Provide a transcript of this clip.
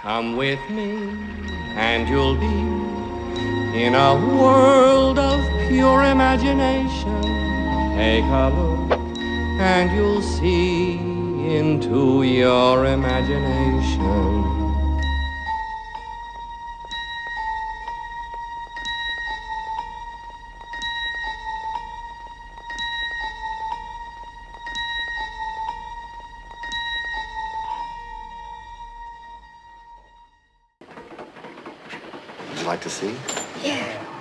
Come with me and you'll be in a world of pure imagination. Take a look and you'll see into your imagination. Would you like to see? Yeah.